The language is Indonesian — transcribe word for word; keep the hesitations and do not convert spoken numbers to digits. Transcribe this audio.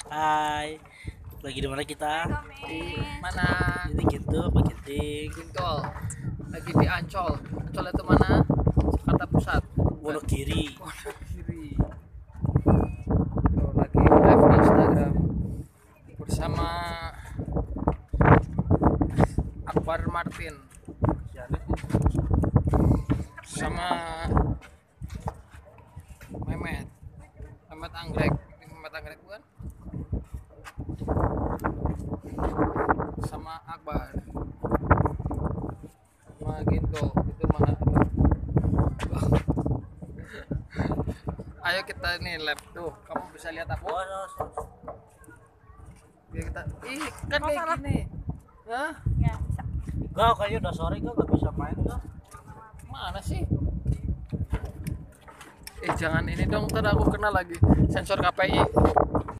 Hai, lagi di mana kita? Di mana? Ini gitu apa Genting? Gintol. Lagi di Ancol. Ancol itu mana? Jakarta Pusat. Wonogiri. Wonogiri. Tuh, lagi live di Instagram bersama Akbar Martin sama Memet Memet Anggrek. Ini Memet Anggrek bukan? Sama Akbar sama Ginto itu mana? Ayo kita ini live tuh, kamu bisa lihat aku. Biar kita, ih kan kayak gini. Hah? Ya, bisa. Enggak, kayaknya udah sore kok nggak bisa main kok. Mana sih? Eh jangan ini dong, ntar aku kena lagi sensor K P I.